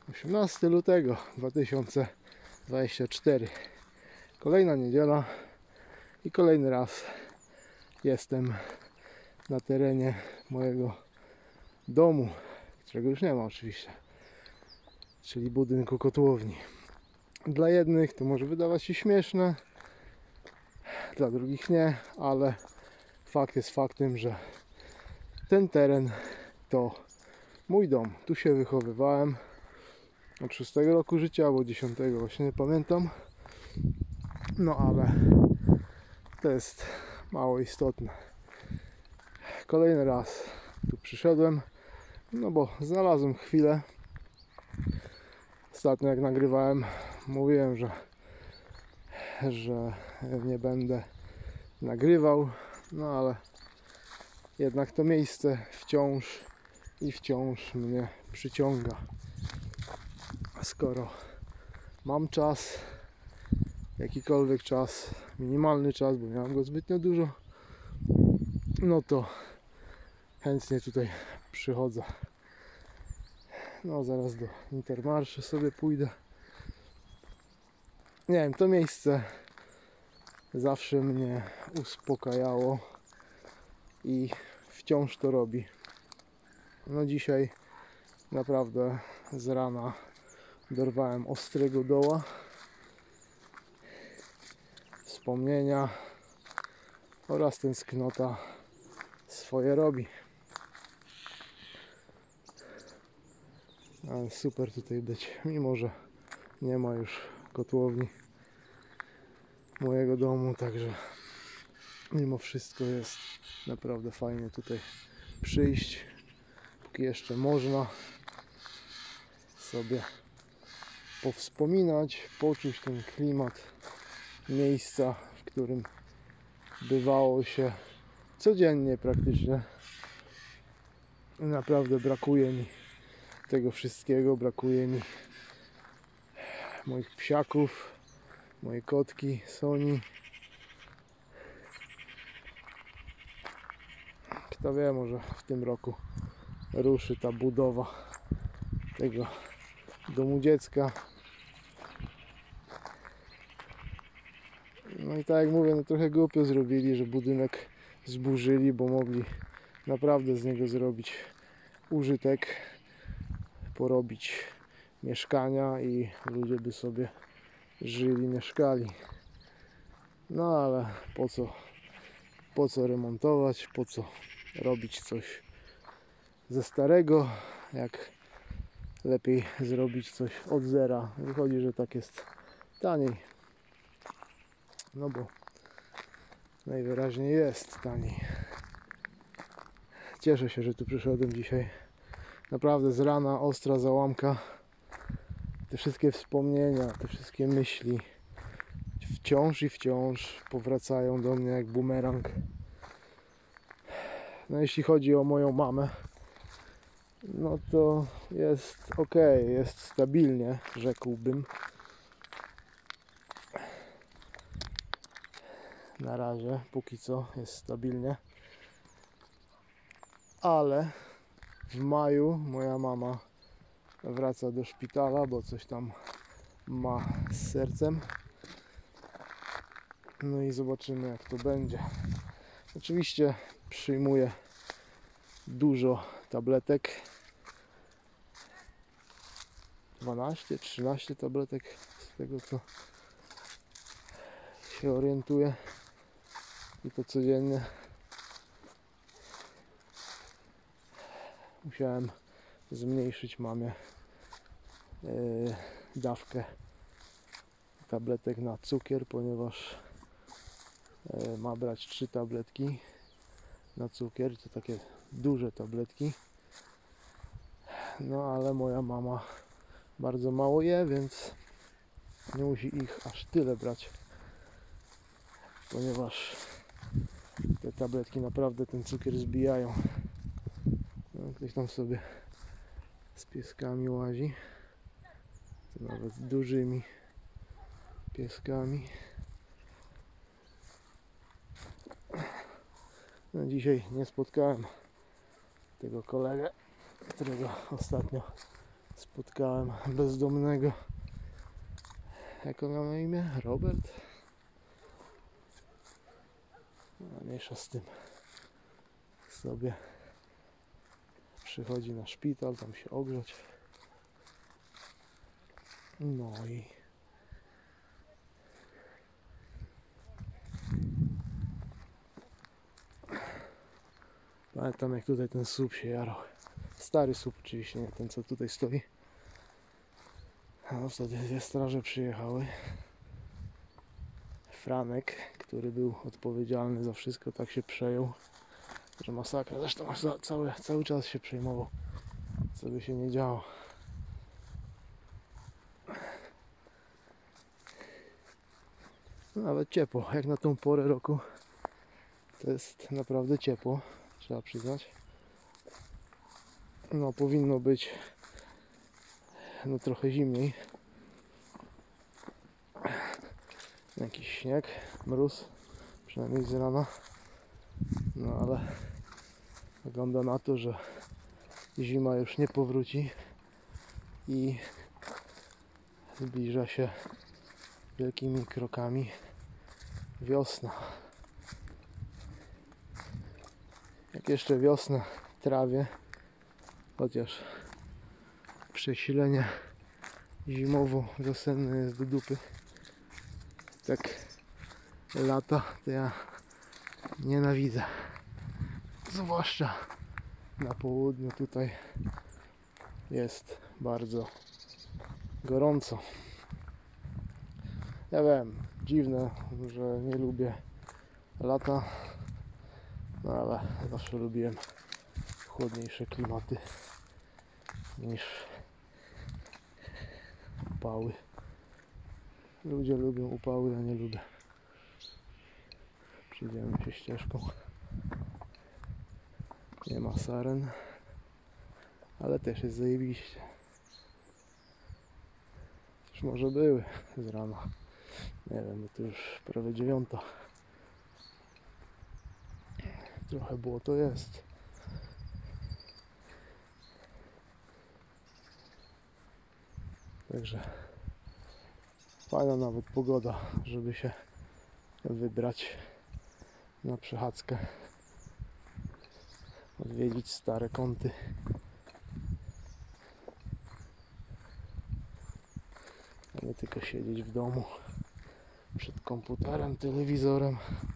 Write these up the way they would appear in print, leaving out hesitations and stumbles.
18 lutego 2024. Kolejna niedziela i kolejny raz jestem na terenie mojego domu, którego już nie ma oczywiście, czyli budynku kotłowni. Dla jednych to może wydawać się śmieszne, dla drugich nie, ale fakt jest faktem, że ten teren to mój dom. Tu się wychowywałem od 6 roku życia albo 10, właśnie nie pamiętam. No ale to jest mało istotne. Kolejny raz tu przyszedłem, no bo znalazłem chwilę. Ostatnio jak nagrywałem, mówiłem, że nie będę nagrywał, no ale jednak to miejsce wciąż mnie przyciąga. Skoro mam czas, jakikolwiek czas, minimalny czas, bo nie mam go zbytnio dużo, no to chętnie tutaj przychodzę. No zaraz do Intermarché sobie pójdę. Nie wiem, to miejsce zawsze mnie uspokajało i wciąż to robi. No dzisiaj naprawdę z rana dorwałem ostrego doła. Wspomnienia oraz tęsknota swoje robi. Ale super tutaj być, mimo że nie ma już kotłowni mojego domu, także mimo wszystko jest naprawdę fajnie tutaj przyjść, póki jeszcze można sobie powspominać, poczuć ten klimat miejsca, w którym bywało się codziennie praktycznie. Naprawdę brakuje mi tego wszystkiego, brakuje mi moich psiaków, mojej kotki Soni. Kto wie, może w tym roku ruszy ta budowa tego domu dziecka. No i tak jak mówię, no trochę głupio zrobili, że budynek zburzyli, bo mogli naprawdę z niego zrobić użytek, porobić mieszkania i ludzie by sobie żyli, mieszkali. No ale po co remontować, po co robić coś ze starego, jak lepiej zrobić coś od zera. Wychodzi, że tak jest taniej. No bo najwyraźniej jest taniej. Cieszę się, że tu przyszedłem dzisiaj. Naprawdę z rana ostra załamka. Te wszystkie wspomnienia, te wszystkie myśli wciąż powracają do mnie jak bumerang. No jeśli chodzi o moją mamę, no to jest ok, jest stabilnie, rzekłbym. Na razie, póki co jest stabilnie. Ale w maju moja mama wraca do szpitala, bo coś tam ma z sercem. No i zobaczymy, jak to będzie. Oczywiście przyjmuję dużo tabletek. 12-13 tabletek, z tego co się orientuję. I to codziennie. Musiałem zmniejszyć mamie dawkę tabletek na cukier, ponieważ ma brać 3 tabletki na cukier, to takie duże tabletki. No ale moja mama bardzo mało je, więc nie musi ich aż tyle brać, ponieważ te tabletki naprawdę ten cukier zbijają. No, ktoś tam sobie z pieskami łazi, to nawet dużymi pieskami. No, dzisiaj nie spotkałem tego kolegę, którego ostatnio spotkałem bezdomnego. Jak on miał na imię? Robert? No, mniejsza z tym. Sobie przychodzi na szpital, tam się ogrzać. No i pamiętam, jak tutaj ten słup się jarał. Stary słup oczywiście, nie ten, co tutaj stoi. A wtedy dwie straże przyjechały. Franek, który był odpowiedzialny za wszystko, tak się przejął, że masakra. Zresztą cały czas się przejmował, co by się nie działo. Nawet ciepło, jak na tą porę roku to jest naprawdę ciepło, trzeba przyznać. No powinno być no trochę zimniej. Jakiś śnieg, mróz, przynajmniej z rana. No ale wygląda na to, że zima już nie powróci i zbliża się wielkimi krokami wiosna. Jak jeszcze wiosna trawię, chociaż przesilenie zimowo-wiosenne jest do dupy, tak lata to ja nienawidzę. Zwłaszcza na południu tutaj jest bardzo gorąco. Ja wiem, dziwne, że nie lubię lata, no ale zawsze lubiłem chłodniejsze klimaty niż upały. Ludzie lubią upały, ja nie lubię. Przyjdziemy się ścieżką. Nie ma saren, ale też jest zajebiście. Już może były z rana. Nie wiem, bo to już prawie 9. Trochę było to jest. Także fajna nawet pogoda, żeby się wybrać na przechadzkę, odwiedzić stare kąty. A nie tylko siedzieć w domu przed komputerem, telewizorem.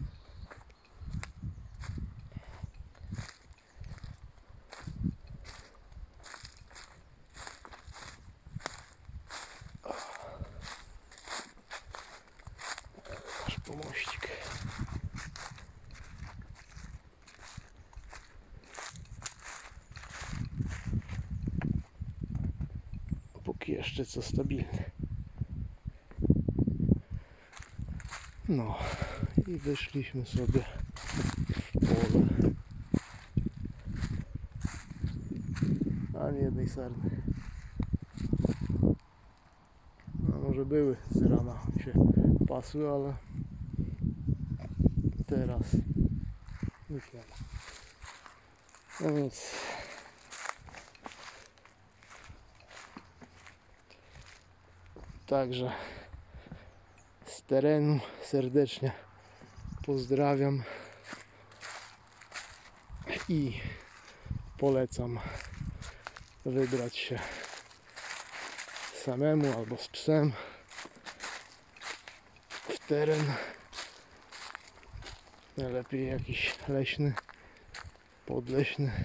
Aż pomościk. Póki jeszcze co stabilny. No i wyszliśmy sobie w pole. Ani jednej sarny. No może były z rana się pasły, ale teraz nic nie ma. No więc także z terenu serdecznie pozdrawiam i polecam wybrać się samemu albo z psem w teren, najlepiej jakiś leśny, podleśny,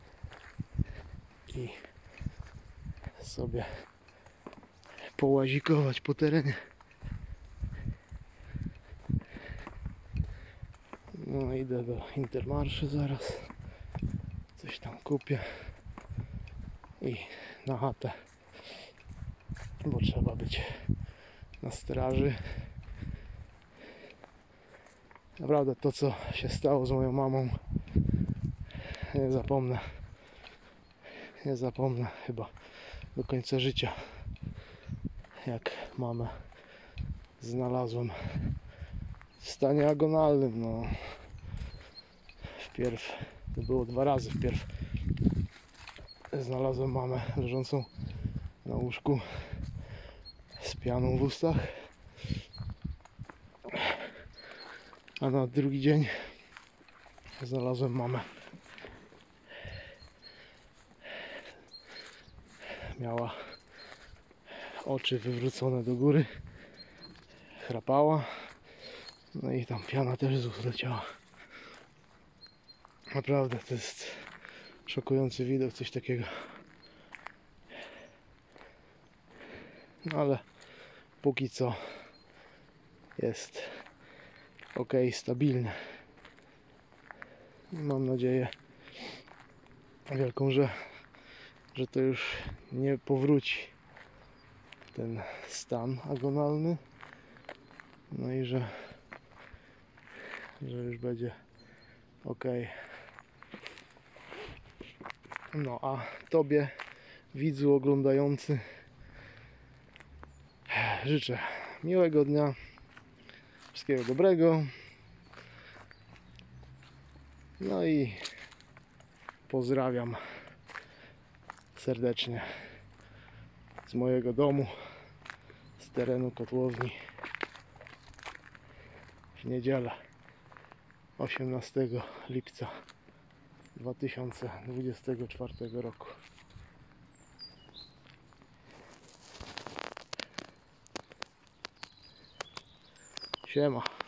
i sobie połazikować po terenie. No idę do Intermarché zaraz, coś tam kupię i na chatę, bo trzeba być na straży. Naprawdę to, co się stało z moją mamą, nie zapomnę chyba do końca życia, jak mamę znalazłem w stanie agonalnym. No, wpierw, to było 2 razy, wpierw znalazłem mamę leżącą na łóżku z pianą w ustach. A na drugi dzień znalazłem mamę. Miała oczy wywrócone do góry, chrapała, no i tam piana też z ust leciała. Naprawdę to jest szokujący widok, coś takiego. No ale póki co jest ok, stabilnie. Mam nadzieję wielką, że to już nie powróci ten stan agonalny. No i że już będzie ok. No a Tobie, widzu oglądający, życzę miłego dnia, wszystkiego dobrego. No i pozdrawiam serdecznie z mojego domu, z terenu kotłowni w niedzielę 18 lipca 2024 roku. Siema.